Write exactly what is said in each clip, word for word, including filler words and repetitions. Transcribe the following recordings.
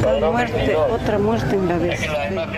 Otra muerte, otra muerte en la vez.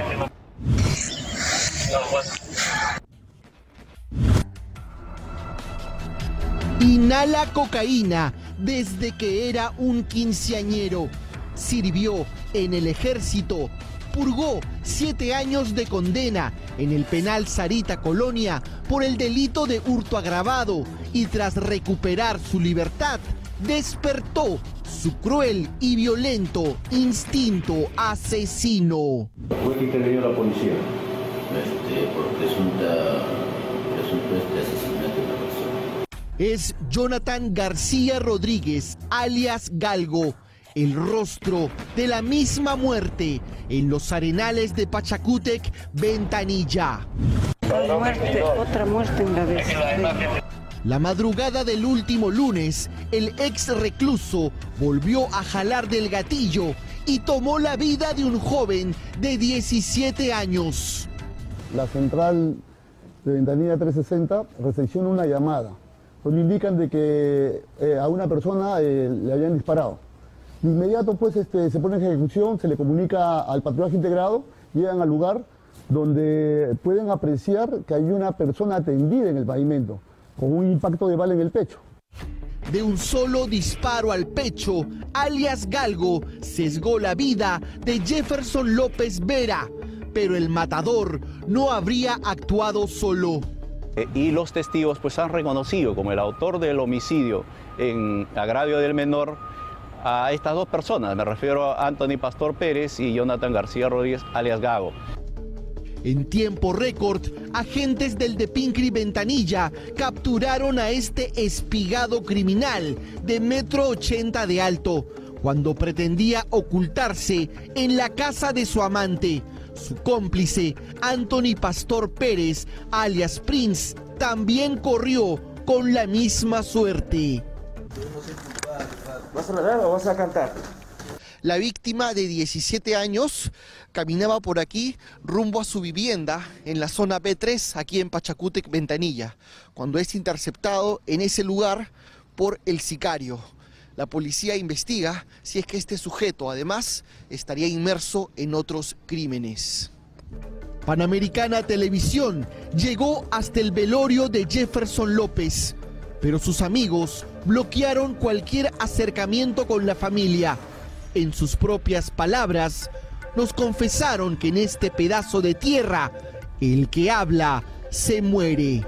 Inhala cocaína desde que era un quinceañero. Sirvió en el ejército. Purgó siete años de condena en el penal Sarita Colonia por el delito de hurto agravado y tras recuperar su libertad, despertó su cruel y violento instinto asesino. ¿Fue que intervino la policía? Este, por presunta, presunto este asesinato de una persona. Es Jonathan García Rodríguez, alias Galgo, el rostro de la misma muerte en los arenales de Pachacútec, Ventanilla. Otra muerte, otra muerte en la vez. La madrugada del último lunes, el ex recluso volvió a jalar del gatillo y tomó la vida de un joven de diecisiete años. La central de Ventanilla trescientos sesenta recepciona una llamada donde indican de que eh, a una persona eh, le habían disparado. De inmediato pues este, se pone en ejecución, se le comunica al patrullaje integrado, llegan al lugar donde pueden apreciar que hay una persona tendida en el pavimento, con un impacto de bala en el pecho. De un solo disparo al pecho, alias Galgo sesgó la vida de Jefferson López Vera, pero el matador no habría actuado solo. Y los testigos pues han reconocido como el autor del homicidio en agravio del menor a estas dos personas, me refiero a Anthony Pastor Pérez y Jonathan García Rodríguez, alias Gago. En tiempo récord, agentes del Depincri Ventanilla capturaron a este espigado criminal de metro ochenta de alto, cuando pretendía ocultarse en la casa de su amante. Su cómplice, Anthony Pastor Pérez, alias Prince, también corrió con la misma suerte. ¿Vas a nadar o vas a cantar? La víctima de diecisiete años caminaba por aquí rumbo a su vivienda en la zona B tres, aquí en Pachacútec, Ventanilla, cuando es interceptado en ese lugar por el sicario. La policía investiga si es que este sujeto, además, estaría inmerso en otros crímenes. Panamericana Televisión llegó hasta el velorio de Jefferson López, pero sus amigos bloquearon cualquier acercamiento con la familia. En sus propias palabras, nos confesaron que en este pedazo de tierra, el que habla se muere.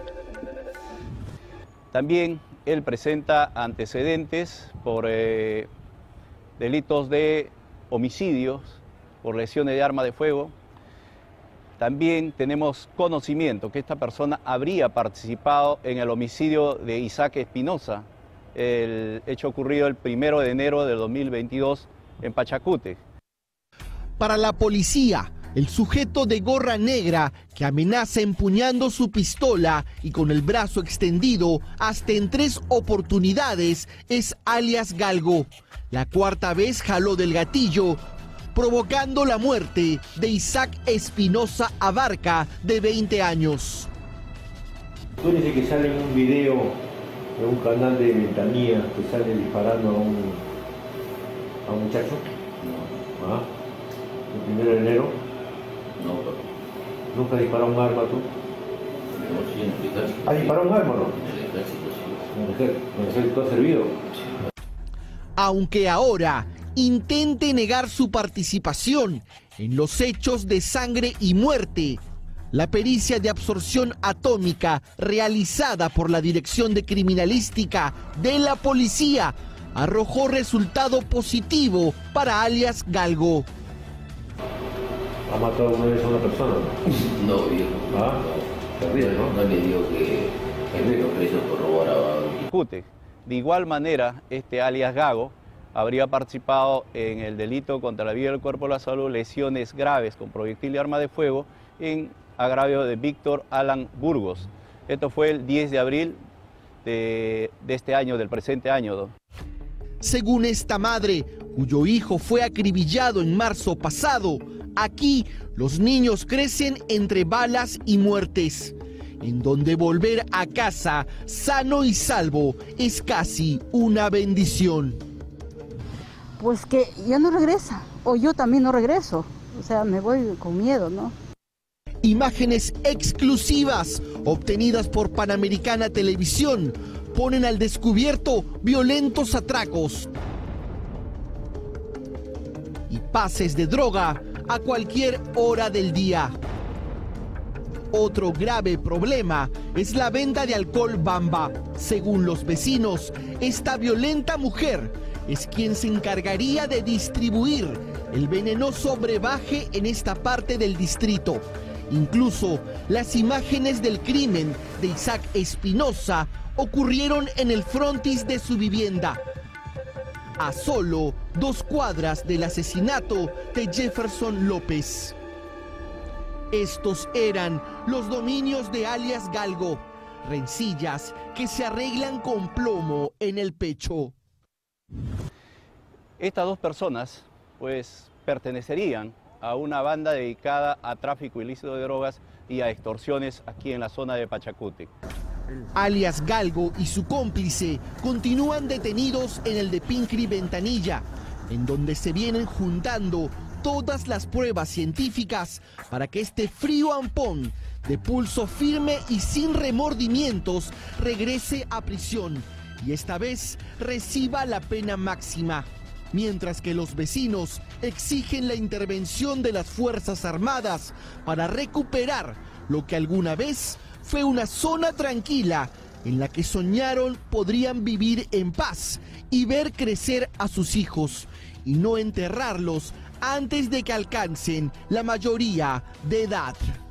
También él presenta antecedentes por eh, delitos de homicidios, por lesiones de arma de fuego. También tenemos conocimiento que esta persona habría participado en el homicidio de Isaac Espinosa, el hecho ocurrido el primero de enero del dos mil veintidós en Pachacútec. Para la policía, el sujeto de gorra negra que amenaza empuñando su pistola y con el brazo extendido hasta en tres oportunidades es alias Galgo. La cuarta vez jaló del gatillo, provocando la muerte de Isaac Espinosa Abarca, de veinte años. Tú dices que sale en un video de un canal de Ventanilla que sale disparando a un, a un muchacho. No. ¿Ah? El primero de enero. No, pero... ¿Nunca disparó un arma tú? No, sí, en el ejército. ¿Ah, disparó un arma, no? En el ejército, sí. En el ejército, en el ejército ha servido. Aunque ahora intente negar su participación en los hechos de sangre y muerte, la pericia de absorción atómica realizada por la Dirección de Criminalística de la Policía arrojó resultado positivo para alias Galgo. ¿Ha matado una vez a una persona? No, viejo. ¿Ah? Terrible, ¿no? No le digo que el preso corroboraba. De igual manera, este alias Gago habría participado en el delito contra la vida del cuerpo y la salud, lesiones graves con proyectil de arma de fuego en agravio de Víctor Alan Burgos. Esto fue el diez de abril de, de este año, del presente año. Según esta madre, cuyo hijo fue acribillado en marzo pasado, aquí los niños crecen entre balas y muertes, en donde volver a casa sano y salvo es casi una bendición. pues que ya no regresa, o yo también no regreso, o sea, me voy con miedo, ¿no? Imágenes exclusivas obtenidas por Panamericana Televisión ponen al descubierto violentos atracos y pases de droga a cualquier hora del día. Otro grave problema es la venta de alcohol Bamba. Según los vecinos, esta violenta mujer es quien se encargaría de distribuir el venenoso brebaje en esta parte del distrito. Incluso las imágenes del crimen de Isaac Espinosa ocurrieron en el frontis de su vivienda, a solo dos cuadras del asesinato de Jefferson López. Estos eran los dominios de alias Galgo, rencillas que se arreglan con plomo en el pecho. Estas dos personas, pues, pertenecerían a una banda dedicada a tráfico ilícito de drogas y a extorsiones aquí en la zona de Pachacútec. Alias Galgo y su cómplice continúan detenidos en el de Pincri Ventanilla, en donde se vienen juntando todas las pruebas científicas para que este frío ampón de pulso firme y sin remordimientos regrese a prisión y esta vez reciba la pena máxima. Mientras que los vecinos exigen la intervención de las Fuerzas Armadas para recuperar lo que alguna vez fue una zona tranquila en la que soñaron podrían vivir en paz y ver crecer a sus hijos y no enterrarlos antes de que alcancen la mayoría de edad.